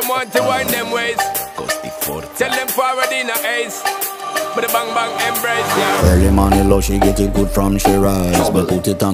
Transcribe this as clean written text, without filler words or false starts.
them want to wind them ways. Tell them forward in a ace. But the bang bang embrace, yeah. Early morning love, she get it good from she rise. But put it on